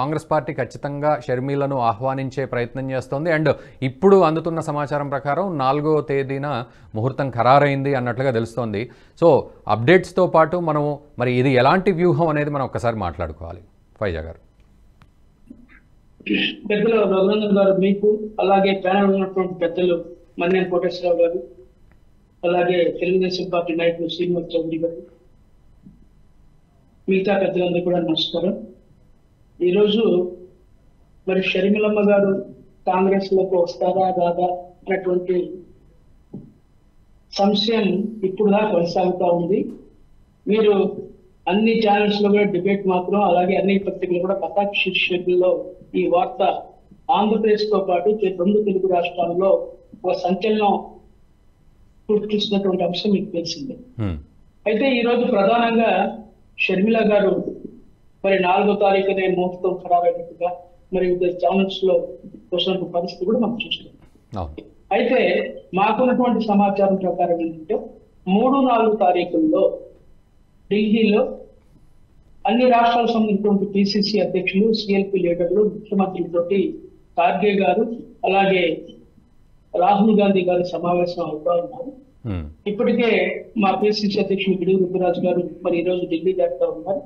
Congress party ఖచ్చితంగా షర్మిలను ఆహ్వానించే ప్రయత్నం చేస్తోంది. అండ్ ఇప్పుడు అందుతున్న సమాచారం ప్రకారం 4వ తేదీన ముహూర్తం ఖరారైంది అన్నట్లుగా తెలుస్తోంది. సో అప్డేట్స్తో పాటు మనం మరి ఇది ఎలాంటి వ్యూహం అనేది మనం ఒక్కసారి మాట్లాడుకోవాలి. ఫైజా గారు. పెద్దలు రఘునందన్ గారు, మీకు అలాగే ప్యానల్ ఉన్నటువంటి పెద్దలు మన్నేని కోటేశ్వరరావు గారు, అలాగే తెలుగుదేశం పార్టీ నాయకులు శ్రీనివాస్ చౌదరి గారు, మిగతా పెద్దలందరూ కూడా నమస్కారం. ఈరోజు మరి షర్మిలమ్మ గారు కాంగ్రెస్ లోకి వస్తారా రాదా అన్నటువంటి సంశయం ఇప్పుడుగా కొనసాగుతా ఉంది. మీరు అన్ని ఛానల్స్ లో కూడా డిబేట్ మాత్రం, అలాగే అన్ని పత్రికలు కూడా పతాక శీర్షికల్లో ఈ వార్త ఆంధ్రప్రదేశ్ తో పాటు 2 తెలుగు రాష్ట్రాల్లో ఒక సంచలనం సృష్టిస్తున్నటువంటి అంశం మీకు తెలిసిందే. అయితే ఈ రోజు ప్రధానంగా షర్మిల గారు మరి 4వ తారీఖునే ముహూర్తం ఖరారైనట్టుగా మరి ఛానల్స్ లో వచ్చిన పరిస్థితి కూడా మనం చూస్తున్నాం. అయితే మాకున్నటువంటి సమాచారం ప్రకారం ఏంటంటే 3, 4 తారీఖుల్లో ఢిల్లీలో అన్ని రాష్ట్రాలకు సంబంధించినటువంటి పిసిసి అధ్యక్షులు, సిఎల్పి లీడర్లు, ముఖ్యమంత్రులతోటి ఖార్గే గారు అలాగే రాహుల్ గాంధీ గారు సమావేశం అవుతా ఉన్నారు. ఇప్పటికే మా పిసిసి అధ్యక్షులు గిడుగు రుద్రరాజు గారు మరి ఈ రోజు ఢిల్లీ చేస్తా ఉన్నారు.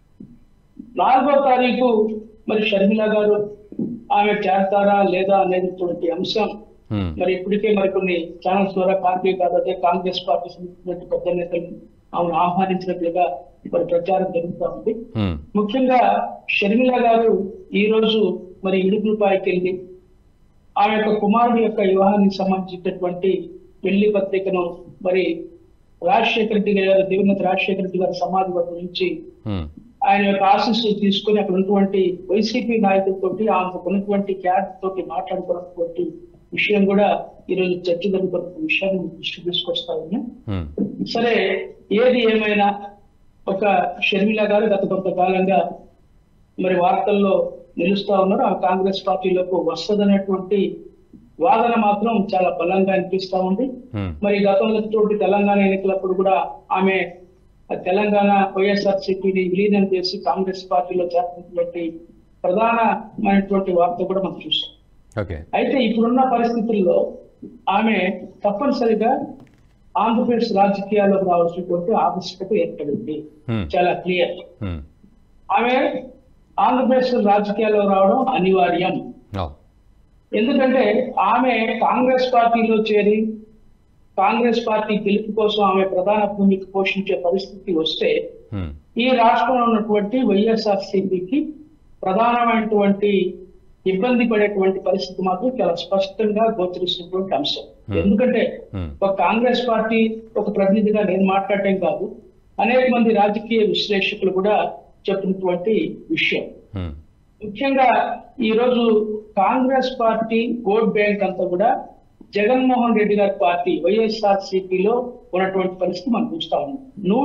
4వ తారీఖు మరి షర్మిల గారు ఆమె చేస్తారా లేదా అనేటువంటి అంశం మరి ఇప్పటికే మరికొన్ని ఛానల్స్ ద్వారా ఖార్గే గారు అదే కాంగ్రెస్ పార్టీ సంబంధించిన పెద్ద నేతలు ఆమెను ఆహ్వానించినట్లుగా మరి ప్రచారం జరుగుతూ ఉంది. ముఖ్యంగా షర్మిల గారు ఈ రోజు మరి ఇడుపులపాయకి వెళ్ళి ఆమె యొక్క కుమారుడి యొక్క వివాహానికి సంబంధించినటువంటి పెళ్లి పత్రికను మరి రాజశేఖర రెడ్డి గారు, దివంగత రాజశేఖర రెడ్డి గారి సమాధి వద్ద నుంచి ఆయన యొక్క ఆశీస్సులు తీసుకొని అక్కడ ఉన్నటువంటి వైసీపీ నాయకులతో ఆమెకు ఉన్నటువంటి క్యాడర్ తోటి మాట్లాడుకున్నటువంటి విషయం కూడా ఈరోజు చర్చ జరుగుతున్న విషయాన్ని దృష్టి తీసుకొస్తా ఉన్నాం. సరే, ఏది ఏమైనా ఒక షర్మిల గారు గత కొంతకాలంగా మరి వార్తల్లో నిలుస్తా ఉన్నారు. ఆ కాంగ్రెస్ పార్టీలోకి వస్తుందనేటువంటి వాదన మాత్రం చాలా బలంగా అనిపిస్తా ఉంది. మరి గతంలో తెలంగాణ ఎన్నికలప్పుడు కూడా ఆమె తెలంగాణ వైఎస్ఆర్సీపీని విలీనం చేసి కాంగ్రెస్ పార్టీలో చేరినటువంటి ప్రధానమైనటువంటి వార్త కూడా మనం చూసాం. అయితే ఇప్పుడున్న పరిస్థితుల్లో ఆమె తప్పనిసరిగా ఆంధ్రప్రదేశ్ రాజకీయాల్లోకి రావాల్సినటువంటి ఆవశ్యకత ఏర్పడింది. చాలా క్లియర్. ఆమె ఆంధ్రప్రదేశ్ రాజకీయాల్లో రావడం అనివార్యం. ఎందుకంటే ఆమె కాంగ్రెస్ పార్టీలో చేరి కాంగ్రెస్ పార్టీ గెలుపు కోసం ఆమె ప్రధాన భూమిక పోషించే పరిస్థితి వస్తే ఈ రాష్ట్రంలో ఉన్నటువంటి వైఎస్ఆర్సీపీకి ప్రధానమైనటువంటి ఇబ్బంది పడేటువంటి పరిస్థితి మాత్రం చాలా స్పష్టంగా గోచరిస్తున్నటువంటి అంశం. ఎందుకంటే ఒక కాంగ్రెస్ పార్టీ ఒక ప్రతినిధిగా నేను మాట్లాడటం కాదు, అనేక మంది రాజకీయ విశ్లేషకులు కూడా చెప్పినటువంటి విషయం. ముఖ్యంగా ఈ రోజు కాంగ్రెస్ పార్టీ ఓట్ బ్యాంక్ అంతా కూడా జగన్మోహన్ రెడ్డి గారి పార్టీ వైఎస్ఆర్సీపీలో ఉన్నటువంటి పరిస్థితి మనం చూస్తా ఉన్నాం.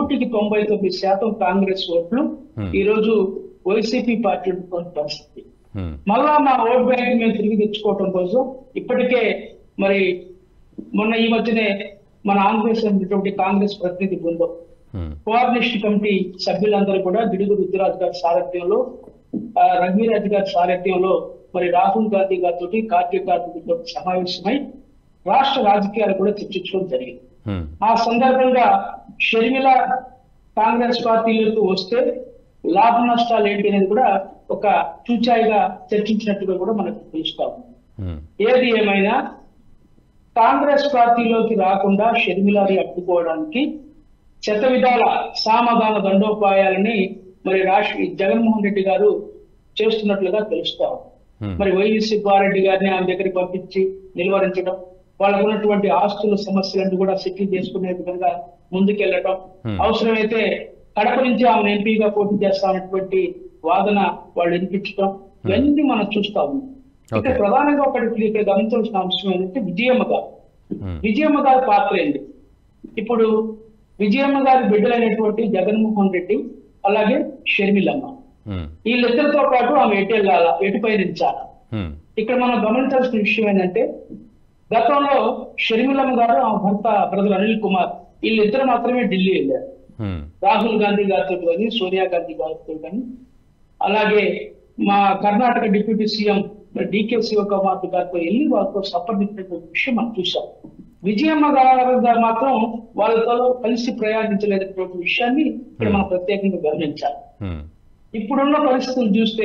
199% కాంగ్రెస్ ఓట్లు ఈ రోజు వైసీపీ పార్టీ ఉన్నటువంటి పరిస్థితి. మళ్ళా మా ఓట్ బ్యాంక్ మేము తిరిగి తెచ్చుకోవటం కోసం ఇప్పటికే మరి మొన్న ఈ మధ్యనే మన ఆంధ్రప్రదేశ్ ఉన్నటువంటి కాంగ్రెస్ ప్రతినిధి బృందం కోఆర్డినేషన్ కమిటీ సభ్యులందరూ కూడా గిడుగు రుద్రరాజు గారి సారథ్యంలో, రఘువీరాజు గారి సారథ్యంలో మరి రాహుల్ గాంధీ గారితో ఖార్గే గారితో సమావేశమై రాష్ట్ర రాజకీయాలు కూడా చర్చించడం జరిగింది. ఆ సందర్భంగా షర్మిల కాంగ్రెస్ పార్టీలోకి వస్తే లాభ నష్టాలు ఏంటి అనేది కూడా ఒక చూచాయిగా చర్చించినట్టుగా కూడా మనకు తెలుస్తాం. ఏది ఏమైనా కాంగ్రెస్ పార్టీలోకి రాకుండా షర్మిలని అడ్డుకోవడానికి శతవిధాల సామధాన దండోపాయాలని మరి జగన్మోహన్ రెడ్డి గారు చేస్తున్నట్లుగా తెలుస్తాం. మరి వైవి సుబ్బారెడ్డి గారిని ఆమె దగ్గరికి పంపించి నిలువరించడం, వాళ్ళకు ఉన్నటువంటి ఆస్తుల సమస్యలను కూడా సెటిల్ చేసుకునే విధంగా ముందుకెళ్లడం, అవసరమైతే కడప నుంచి ఆమెను ఎంపీగా పోటీ చేస్తామన్నటువంటి వాదన వాళ్ళు వినిపించడం, ఇవన్నీ మనం చూస్తా ఉన్నాం. ఇక్కడ ప్రధానంగా ఒకటి ఇక్కడ గమనించాల్సిన అంశం ఏంటంటే విజయమ్మ గారి పాత్ర ఏంటి. ఇప్పుడు విజయమ్మ గారి బిడ్డలైనటువంటి జగన్మోహన్ రెడ్డి అలాగే షర్మిలమ్మ, వీళ్ళిద్దరితో పాటు ఆమె ఎటు వెళ్ళాలా, ఎటు పయనించాలా. ఇక్కడ మనం గమనించాల్సిన విషయం ఏంటంటే గతంలో షర్మిలమ్మ గారు ఆమె భర్త బ్రదర్ అనిల్ కుమార్ వీళ్ళిద్దరు మాత్రమే ఢిల్లీ వెళ్ళారు. రాహుల్ గాంధీ గారితో కానీ, సోనియా గాంధీ గారితో కానీ, అలాగే మా Karnataka deputy CM DK Shivakumar గారితో వెళ్ళి వాళ్ళతో సంప్రదించిన విషయం మనం చూసాం. విజయమ్మ గారు మాత్రం వాళ్ళతో కలిసి ప్రయాణించలేదటువంటి విషయాన్ని ఇక్కడ మనం ప్రత్యేకంగా గమనించాలి. ఇప్పుడున్న పరిస్థితులు చూస్తే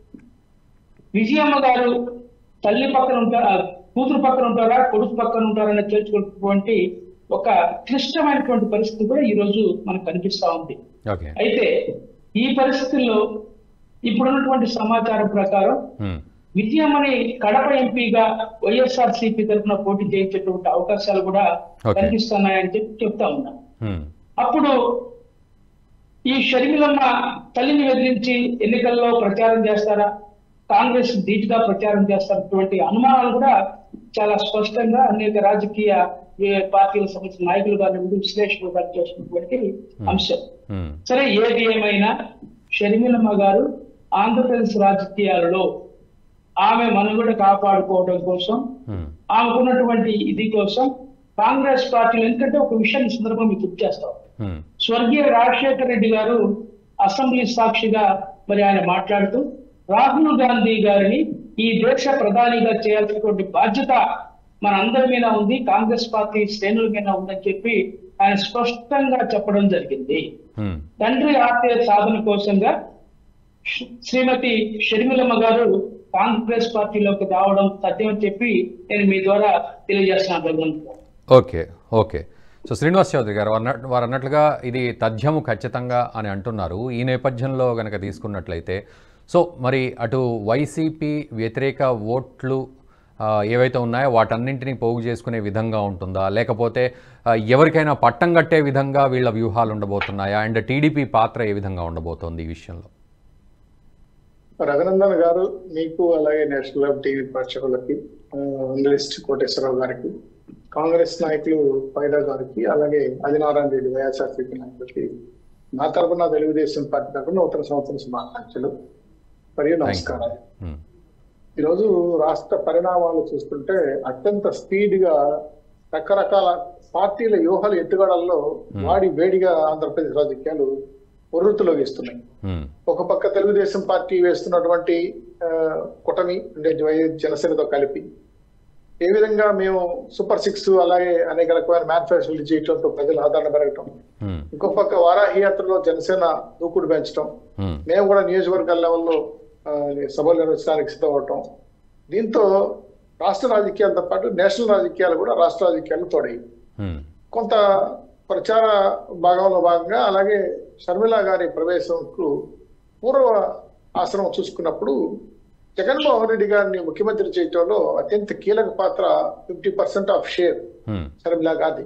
విజయమ్మ గారు తల్లి పక్కన ఉంటారా, కూతురు పక్కన ఉంటారా, కొడుకు పక్కన ఉంటారని తెలుసుకున్నటువంటి ఒక క్లిష్టమైనటువంటి పరిస్థితి కూడా ఈ రోజు మనకు కనిపిస్తా ఉంది. అయితే ఈ పరిస్థితుల్లో ఇప్పుడున్నటువంటి సమాచారం ప్రకారం విజయమ్మని కడప ఎంపీగా వైఎస్ఆర్సీపీ తరఫున పోటీ చేయించేటువంటి అవకాశాలు కూడా కనిపిస్తున్నాయని చెప్తా ఉన్నా. అప్పుడు ఈ షర్మిలమ్మ తల్లిని బెదిరించి ఎన్నికల్లో ప్రచారం చేస్తారా, కాంగ్రెస్ ధీటుగా ప్రచారం చేస్తున్నటువంటి అనుమానాలు కూడా చాలా స్పష్టంగా అనేక రాజకీయ పార్టీలకు సంబంధించిన నాయకులు గారిని విశ్లేషణ చేస్తున్నటువంటి అంశం. సరే, ఏది ఏమైనా షర్మిలమ్మ గారు ఆంధ్రప్రదేశ్ రాజకీయాలలో ఆమె మనుగడ కాపాడుకోవడం కోసం, ఆమెకున్నటువంటి ఇది కోసం కాంగ్రెస్ పార్టీలు, ఎందుకంటే ఒక విషయం ఈ సందర్భం మీకు గుర్తు చేస్తాం. స్వర్గీయ రాజశేఖర రెడ్డి గారు అసెంబ్లీ సాక్షిగా మరి ఆయన మాట్లాడుతూ రాహుల్ గాంధీ గారిని ఈ దేశ ప్రధానిగా చేయాల్సినటువంటి బాధ్యత మన అందరి మీద ఉంది, కాంగ్రెస్ పార్టీ శ్రేణుల మీద ఉందని చెప్పి ఆయన స్పష్టంగా చెప్పడం జరిగింది. తండ్రి ఆశయ సాధన కోసంగా శ్రీమతి షర్మిలమ్మ గారు కాంగ్రెస్ పార్టీలోకి రావడం సత్యమని చెప్పి నేను మీ ద్వారా తెలియజేస్తున్నాను. ఓకే. సో శ్రీనివాస్ చౌదరి గారు వారు అన్నట్లుగా ఇది తథ్యము ఖచ్చితంగా అని అంటున్నారు. ఈ నేపథ్యంలో కనుక తీసుకున్నట్లయితే సో మరి అటు వైసీపీ వ్యతిరేక ఓట్లు ఏవైతే ఉన్నాయో వాటన్నింటినీ పోగు చేసుకునే విధంగా ఉంటుందా, లేకపోతే ఎవరికైనా పట్టం కట్టే విధంగా వీళ్ళ వ్యూహాలు ఉండబోతున్నాయా, అండ్ టీడీపీ పాత్ర ఏ విధంగా ఉండబోతోంది ఈ విషయంలో? రఘునందన్ గారు, మీకు అలాగే నేషనల్ టీవీ ప్రేక్షకులకి, అనలిస్ట్ కోటేశ్వరరావు గారికి, కాంగ్రెస్ నాయకులు పైదా గారికి, అలాగే ఆదినారాయణ రెడ్డి వైఎస్ఆర్సీపీ నాయకులకి నా తరపున తెలుగుదేశం పార్టీ తరపున నూతన సంవత్సరం శుభాకాంక్షలు మరియు నమస్కారాలు. ఈరోజు రాష్ట్ర పరిణామాలు చూస్తుంటే అత్యంత స్పీడ్ గా రకరకాల పార్టీల వ్యూహాలు ఎత్తుగడల్లో వాడి వేడిగా ఆంధ్రప్రదేశ్ రాజకీయాలు ఉర్రుతులోకి ఇస్తున్నాయి. ఒక పక్క తెలుగుదేశం పార్టీ వేస్తున్నటువంటి కూటమి అంటే జనసేనతో కలిపి ఏ విధంగా మేము సూపర్ 6 అలాగే అనేక రకమైన మేనిఫెస్టోలు చేయటంతో ప్రజల ఆదరణ పెరగటం, ఇంకో పక్క వారాహి యాత్రలో జనసేన దూకుడు పెంచడం, మేము కూడా నియోజకవర్గాల లెవెల్లో సభలు నిర్వహించడానికి సిద్ధపడటం, దీంతో రాష్ట్ర రాజకీయాలతో పాటు నేషనల్ రాజకీయాలు కూడా రాష్ట్ర రాజకీయాలు తోడయి కొంత ప్రచార భాగంలో భాగంగా అలాగే షర్మిల గారి ప్రవేశంకు పూర్వ ఆశ్రమం చూసుకున్నప్పుడు జగన్మోహన్ రెడ్డి గారిని ముఖ్యమంత్రి చేయటంలో అత్యంత కీలక పాత్ర 50% ఆఫ్ షేర్ షర్మిల గారిది.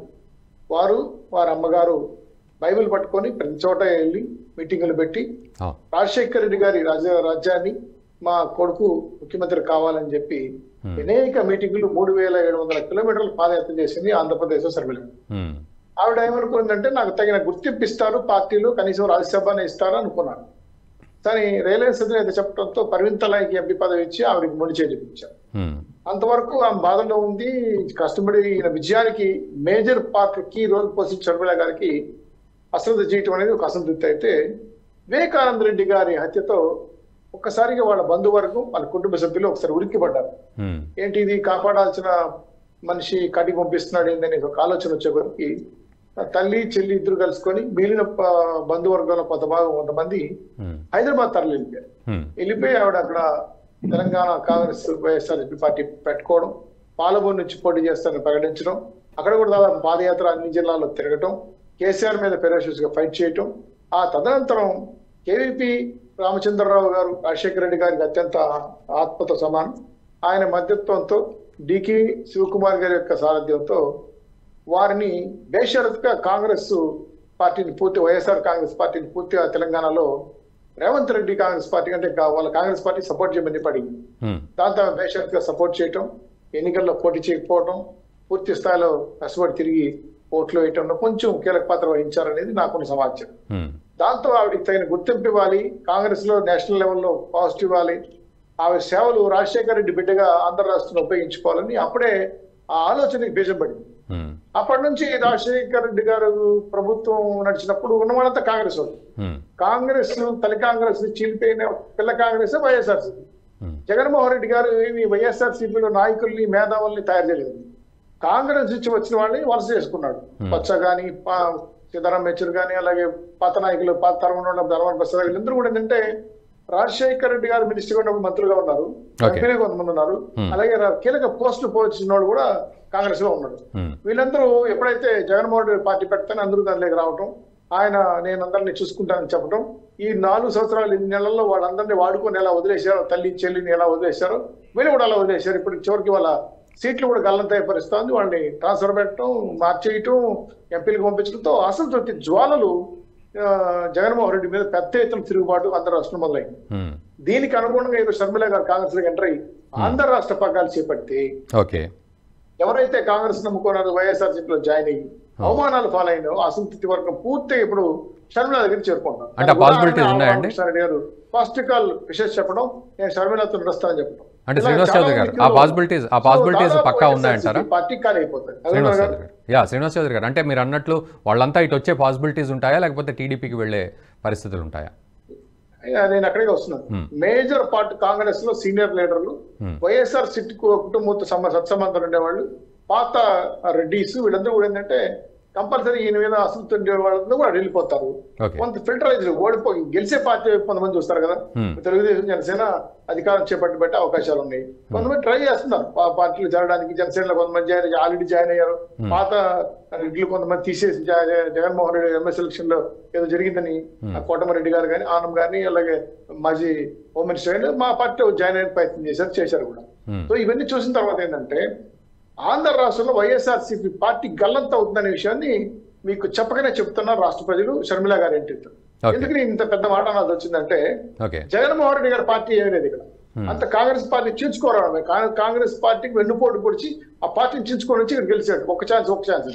వారి అమ్మగారు బైబిల్ పట్టుకొని ప్రతి చోట వెళ్ళి మీటింగులు పెట్టి రాజశేఖర రెడ్డి గారి రాజ్యాన్ని మా కొడుకు ముఖ్యమంత్రి కావాలని చెప్పి అనేక మీటింగులు 3700 కిలోమీటర్లు పాదయాత్ర చేసింది ఆంధ్రప్రదేశ్ షర్మిల. ఆవిడ ఏమనుకుందంటే నాకు తగిన గుర్తింపు ఇస్తారు పార్టీలు, కనీసం రాజ్యసభని ఇస్తారు అనుకున్నాను. కానీ రిలయన్స్ అధినేత చెప్పడంతో పరివింతలాయికి ఎంపీ పదవి ఇచ్చి ఆవిడకి మొండి చేయించారు. అంతవరకు ఆమె బాధలో ఉంది. కష్టపడి ఈయన విజయానికి మేజర్ పార్ట్ కీ రోల్ పోషించిన షర్మిల గారికి అశ్రద్ధ చేయటం అనేది ఒక అసంతృప్తి. అయితే వివేకానంద రెడ్డి గారి హత్యతో ఒక్కసారిగా వాళ్ళ బంధువర్గం వాళ్ళ కుటుంబ సభ్యులు ఒకసారి ఉలిక్కిపడ్డారు. ఏంటి ఇది, కాపాడాల్సిన మనిషి కటికి పంపిస్తున్నాడు ఏంటనే ఒక ఆలోచన వచ్చేకొరికి తల్లి చెల్లి ఇద్దరు కలుసుకొని మిగిలిన బంధువర్గంలో కొంతమంది హైదరాబాద్ తరలి వెళ్ళిపోయి ఆవిడ అక్కడ తెలంగాణ కాంగ్రెస్ వైఎస్ఆర్సీపీ పార్టీ పెట్టుకోవడం, పాలమూరు నుంచి పోటీ చేస్తారని ప్రకటించడం, అక్కడ కూడా దాదాపు పాదయాత్ర అన్ని జిల్లాల్లో తిరగటం, కేసీఆర్ మీద ఫెరోషియస్ గా ఫైట్ చేయటం. ఆ తదనంతరం కేవీపీ రామచంద్రరావు గారు రాజశేఖర రెడ్డి గారికి అత్యంత ఆత్మతో సమానం, ఆయన మధ్యత్వంతో డికే శివకుమార్ గారి యొక్క సారథ్యంతో వారిని బేషరతుగా కాంగ్రెస్ పార్టీని వైఎస్ఆర్ కాంగ్రెస్ పార్టీని పూర్తిగా తెలంగాణలో రేవంత్ రెడ్డి కాంగ్రెస్ పార్టీ అంటే వాళ్ళ కాంగ్రెస్ పార్టీ సపోర్ట్ చేయమని పడింది. దాంతో బేషరతుగా సపోర్ట్ చేయటం, ఎన్నికల్లో పోటీ చేయకపోవడం, పూర్తి స్థాయిలో కష్టపడి తిరిగి ఓట్లు వేయటంలో కొంచెం కీలక పాత్ర వహించారనేది నాకున్న సమాచారం. దాంతో ఆవిడకి తగిన గుర్తింపు ఇవ్వాలి, కాంగ్రెస్ లో నేషనల్ లెవెల్లో పాజిటివ్ ఇవ్వాలి, ఆవిడ సేవలు రాజశేఖర రెడ్డి బిడ్డగా ఆంధ్ర రాష్ట్రంలో ఉపయోగించుకోవాలని అప్పుడే ఆ ఆలోచనకి బీజం పడింది. అప్పటి నుంచి రాజశేఖర రెడ్డి గారు ప్రభుత్వం నడిచినప్పుడు ఉన్నవాళ్ళంతా కాంగ్రెస్ వాళ్ళు. కాంగ్రెస్ తల్లి కాంగ్రెస్ చీలిపోయిన పిల్ల కాంగ్రెస్ వైఎస్ఆర్సీపీ. జగన్మోహన్ రెడ్డి గారు ఏమి వైఎస్ఆర్సీపీలో నాయకుల్ని మేధావుల్ని తయారు చేయలేదు. కాంగ్రెస్ నుంచి వచ్చిన వాళ్ళని వలస చేసుకున్నాడు. పచ్చ గాని సీతారాం యెచూరి గాని అలాగే పాత నాయకులు పాత తరం ధర్మవరం ప్రసాద్ గారు అందరూ కూడా ఏంటంటే రాజశేఖర రెడ్డి గారు మినిస్టర్ ఉన్నప్పుడు మంత్రులుగా ఉన్నారు, ఎంపీలుగా కొంతమంది ఉన్నారు, అలాగే కీలక పోస్టులు పోల్చిన వాళ్ళు కూడా కాంగ్రెస్ లో ఉన్నాడు. వీళ్ళందరూ ఎప్పుడైతే జగన్మోహన్ రెడ్డి పార్టీ పెడతానో అందరూ దానిలోకి రావటం, ఆయన నేను అందరినీ చూసుకుంటానని చెప్పడం, ఈ 4 సంవత్సరాలు 8 నెలల్లో వాళ్ళందరినీ వాడుకొని ఎలా వదిలేశారో, తల్లి చెల్లిని ఎలా వదిలేశారో వీళ్ళు కూడా అలా వదిలేశారు. ఇప్పుడు చివరికి వాళ్ళ సీట్లు కూడా గల్లంత పరిస్థితి, వాళ్ళని ట్రాన్స్ఫర్ పెట్టడం, మార్చేయటం, ఎంపీలకు పంపించడంతో అసంతృప్తి జ్వాలలు జగన్మోహన్ రెడ్డి మీద పెద్ద ఎత్తున తిరుగుబాటు ఆంధ్ర రాష్ట్రం మొదలైంది. దీనికి అనుగుణంగా ఈరోజు షర్మిల గారు కాంగ్రెస్ లోకి ఎంటర్ అయ్యి ఆంధ్ర రాష్ట్ర పగ్గాలు చేపట్టి ఎవరైతే కాంగ్రెస్ నమ్ముకున్నారో వైఎస్ఆర్సీపీలో జాయిన్ అయ్యి అవమానాలు పాలైన అసంతృప్తి వర్గం పూర్తిగా ఇప్పుడు షర్మిల దగ్గర చేరుకుంటారు. ఫస్ట్ కాల్ విషయం చెప్పడం, నేను షర్మిలతో నడుస్తానని చెప్పడం. అంటే శ్రీనివాస్ చౌదరి గారు ఆ పాసిబిలిటీస్ పక్కా ఉన్నాయంటారా? పార్టీ కాల్ అయిపోతాయి. శ్రీనివాస్ చౌదరి గారు అంటే మీరు అన్నట్లు వాళ్ళంతా ఇటు వచ్చే పాసిబిలిటీస్ ఉంటాయా, లేకపోతే టీడీపీకి వెళ్లే పరిస్థితులు ఉంటాయా? నేను అక్కడికి వస్తున్నాను. మేజర్ పార్ట్ కాంగ్రెస్ లో సీనియర్ లీడర్లు, వైఎస్ఆర్ సిట్ కుటుంబంతో సత్సంబంధం ఉండేవాళ్ళు, పాత రెడ్డిస్ వీళ్ళందరూ కూడా ఏంటంటే కంపల్సరీ ఈయన మీద అసలు వాళ్ళందరూ కూడా వెళ్ళిపోతారు. కొంత ఫిల్టరైజ్ ఓడిపోయి గెలిచే పార్టీ కొంతమంది చూస్తారు కదా, తెలుగుదేశం జనసేన అధికారం చేపట్టి అవకాశాలు ఉన్నాయి. కొంతమంది ట్రై చేస్తున్నారు పార్టీలు చేరడానికి. జనసేనలో కొంతమంది ఆల్రెడీ జాయిన్ అయ్యారు. పాత రెడ్లు కొంతమంది తీసేసి జగన్మోహన్ రెడ్డి ఎంఎస్ ఎలక్షన్ లో ఏదో జరిగిందని కోటమిరెడ్డి గారు కానీ, ఆనం గాని, అలాగే మాజీ హోమ్ మినిస్టర్ గానీ మా పార్టీలో జాయిన్ అయ్యే ప్రయత్నం చేశారు కూడా. సో ఇవన్నీ చూసిన తర్వాత ఏంటంటే ఆంధ్ర రాష్ట్రంలో వైఎస్ఆర్సీపీ పార్టీ గల్లంత అవుతుందనే విషయాన్ని మీకు చెప్పగానే చెప్తున్నారు రాష్ట్ర ప్రజలు. షర్మిల గారు ఏంటి ఎందుకని ఇంత పెద్ద మాట అన్నది వచ్చిందంటే, జగన్మోహన్ రెడ్డి గారి పార్టీ ఏమీ లేదు ఇక్కడ. అంత కాంగ్రెస్ పార్టీ చించుకోవడమే. కాంగ్రెస్ పార్టీకి వెన్నుపోటు పొడిచి ఆ పార్టీని చించుకొని వచ్చి ఇక్కడ గెలిచాడు. ఒక ఛాన్స్.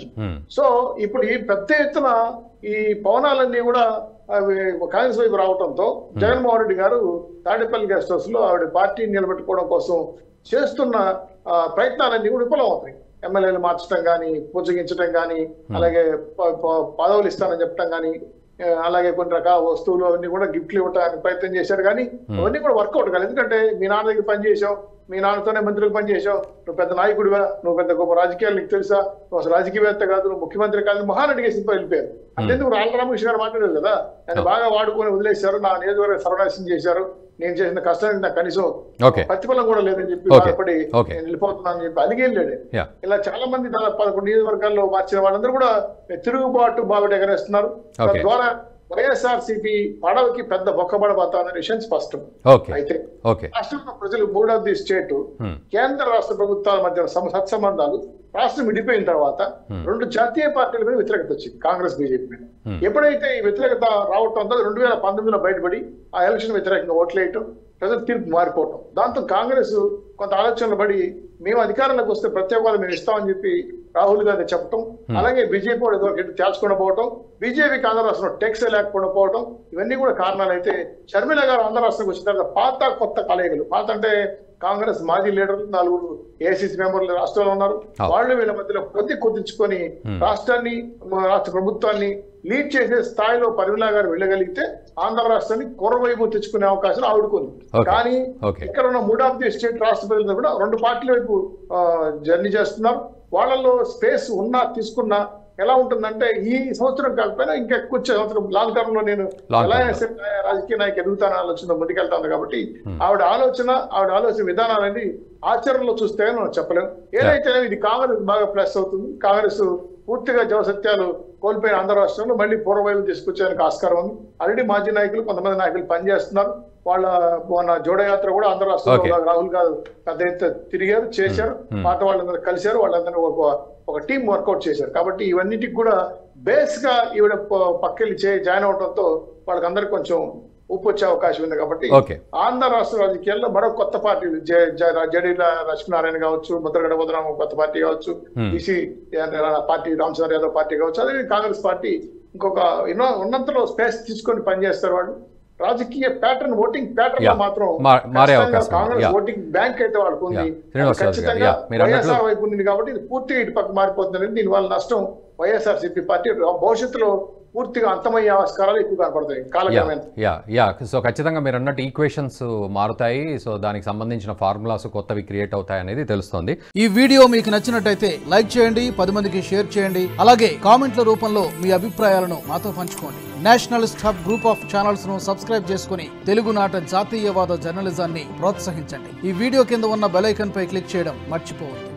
సో ఇప్పుడు ఈ పెద్ద ఎత్తున ఈ పవనాలన్నీ కూడా కాంగ్రెస్ వైపు రావడంతో జగన్మోహన్ రెడ్డి గారు తాడేపల్లి గెస్ట్ హౌస్ లో ఆవిడ పార్టీని నిలబెట్టుకోవడం కోసం చేస్తున్న ప్రయత్నాలన్నీ కూడా విఫలం అవుతాయి. ఎమ్మెల్యేలు మార్చడం కానీ, పుచ్చగించడం కానీ, అలాగే పదవులు ఇస్తానని చెప్పడం కానీ, అలాగే కొన్ని రకాల వస్తువులు అవన్నీ కూడా గిఫ్ట్లు ఇవ్వడానికి ప్రయత్నం చేశారు. కానీ అవన్నీ కూడా వర్కౌట్ కాదు. ఎందుకంటే మీ నాన్న దగ్గర పనిచేసావు, మీ నాన్నతోనే మంత్రులకు పనిచేసావు, నువ్వు పెద్ద నాయకుడివా, నువ్వు పెద్ద గొప్ప రాజకీయాలు నీకు తెలుసా, నువ్వు అసలు రాజకీయవేత్త కాదు, నువ్వు ముఖ్యమంత్రి కాదు, మహానటికి వెళ్ళిపోయారు. అంతేందుకు రామకృష్ణ గారు మాట్లాడారు కదా, ఆయన బాగా వాడుకొని వదిలేశారు, నా నియోజకవర్గ సర్వనాశనం చేశారు, నేను చేసిన కష్టానికి నాకు కనీసం ప్రతిఫలం కూడా లేదని చెప్పి బాధపడి నేను వెళ్ళిపోతున్నానని చెప్పి అలిగేళ్ళాడు. ఇలా చాలా మంది దాదాపు 11 నియోజకవర్గాల్లో మార్చిన వాళ్ళందరూ కూడా తిరుగుబాటు బావిట ఎగరేస్తున్నారు. తద్వారా వైఎస్ఆర్సీపీ పడవకి పెద్ద బొక్కబడబోతామనే విషయం స్పష్టం. అయితే రాష్ట్రంలో ప్రజలు మూడ్ ఆఫ్ ది స్టేట్, కేంద్ర రాష్ట్ర ప్రభుత్వాల మధ్య సత్సంబంధాలు రాష్ట్రం విడిపోయిన తర్వాత 2 జాతీయ పార్టీల మీద వ్యతిరేకత వచ్చింది, కాంగ్రెస్ బీజేపీ మీద. ఎప్పుడైతే ఈ వ్యతిరేకత రావటంతో 2019లో బయటపడి ఆ ఎలక్షన్ వ్యతిరేకంగా ఓట్లేయటం, ప్రజల తీర్పు మారిపోవటం, దాంతో కాంగ్రెస్ కొంత ఆలోచనలు పడి మేము అధికారంలోకి వస్తే ప్రత్యేకాలు మేము ఇస్తామని చెప్పి రాహుల్ గాంధీ చెప్పడం, అలాగే బీజేపీ కూడా గట్టి తేల్చుకుండా పోవటం, బీజేపీకి ఆంధ్ర రాష్ట్రంలో ట్యాక్స్ లేకపోవడం పోవటం, ఇవన్నీ కూడా కారణాలు. అయితే షర్మిల గారు ఆంధ్ర రాష్ట్రానికి వచ్చిన తర్వాత పాత కొత్త కలయికలు, పాత అంటే కాంగ్రెస్ మాజీ లీడర్లు 4 ఏఐసిసి మెంబర్లు రాష్ట్రంలో ఉన్నారు, వాళ్ళు వీళ్ళ మధ్యలో కుదించుకొని రాష్ట్రాన్ని, రాష్ట్ర ప్రభుత్వాన్ని లీడ్ చేసే స్థాయిలో పరిమళ గారు వెళ్ళగలిగితే ఆంధ్ర రాష్ట్రాన్ని వైపు తెచ్చుకునే అవకాశం ఆవిడకుంది. కానీ ఇక్కడ ఉన్న మూడ్ ఆఫ్ ది స్టేట్ రాష్ట్ర ప్రజలు కూడా 2 పార్టీల వైపు జర్నీ చేస్తున్నారు. వాళ్ళలో స్పేస్ ఉన్నా తీసుకున్నా ఎలా ఉంటుందంటే ఈ సంవత్సరం కాకపోయినా ఇంకా ఎక్కువ సంవత్సరం లాంగ్ టర్మ్ లో నేను ఎలా రాజకీయ నాయకు ఎదుగుతాను ఆలోచన ముందుకెళ్తాను. కాబట్టి ఆవిడ ఆలోచన విధానాలన్నీ ఆచరణలో చూస్తే మనం చెప్పలేము. ఏదైతే ఇది కాంగ్రెస్ బాగా ప్లస్ అవుతుంది. కాంగ్రెస్ పూర్తిగా జవసత్యాలు కోల్పోయిన ఆంధ్ర రాష్ట్రంలో మళ్ళీ పూర్వవైపు తీసుకొచ్చేందుకు ఆస్కారం ఉంది. ఆల్రెడీ మాజీ నాయకులు, కొంతమంది నాయకులు పనిచేస్తున్నారు. వాళ్ళ జోడయాత్ర కూడా ఆంధ్ర రాష్ట్రంలో రాహుల్ గారు పెద్ద ఎత్తున తిరిగారు, చేశారు, పాత వాళ్ళందరూ కలిశారు, వాళ్ళందరూ ఒక టీం వర్కౌట్ చేశారు. కాబట్టి ఇవన్నిటికి కూడా బేస్ గా ఈవిడ పక్కెళ్ళి జాయిన్ అవడంతో వాళ్ళకందరికి కొంచెం ఉప్పు వచ్చే అవకాశం ఉంది. కాబట్టి ఆంధ్ర రాష్ట్ర రాజకీయాల్లో మరో కొత్త పార్టీలు, జడీల లక్ష్మీనారాయణ కావచ్చు, ముద్రగడ బుధరామ కొత్త పార్టీ కావచ్చు, BC party Ramachandra Yadav party కావచ్చు, అదే కాంగ్రెస్ పార్టీ ఇంకొక ఉన్నంతలో స్పేస్ తీసుకొని పనిచేస్తారు. వాళ్ళు రాజకీయ ప్యాటర్న్, ఓటింగ్ ప్యాటర్న్ లో మాత్రం మారే ఖచ్చితంగా అవకాశం కాంగ్రెస్ ఉంది. ఓటింగ్ బ్యాంక్ అయితే వాళ్ళకు ఉంది. శ్రీనివాస్ రాజు గారు, ఖచ్చితంగా మీరు అన్నట్లు వైఎస్ఆర్ వైపు ఉంది కాబట్టి ఇది పూర్తిగా ఇటు పక్క మారిపోతుంది. దీనివల్ల నష్టం వైఎస్ఆర్సీపీ పార్టీ భవిష్యత్తులో పూర్తిగా అంతమయ్యే ఆస్కారాలు ఎక్కువ కనపడతాయి కాలక్రమేణా. సో ఖచ్చితంగా మీరు అన్నట్టు ఈక్వేషన్స్ మారుతాయి. సో దానికి సంబంధించిన ఫార్ములాస్ కొత్తవి క్రియేట్ అవుతాయి అనేది తెలుస్తోంది. ఈ వీడియో మీకు నచ్చినట్టయితే లైక్ చేయండి, 10 మందికి షేర్ చేయండి. అలాగే కామెంట్ల రూపంలో మీ అభిప్రాయాలను మాతో పంచుకోండి. Nationalist hub group of channels ను సబ్స్క్రైబ్ చేసుకుని తెలుగునాట జాతీయవాద జర్నలిజాన్ని ప్రోత్సహించండి. ఈ వీడియో కింద ఉన్న బెల్ ఐకాన్ పై క్లిక్ చేయడం మర్చిపోవద్దు.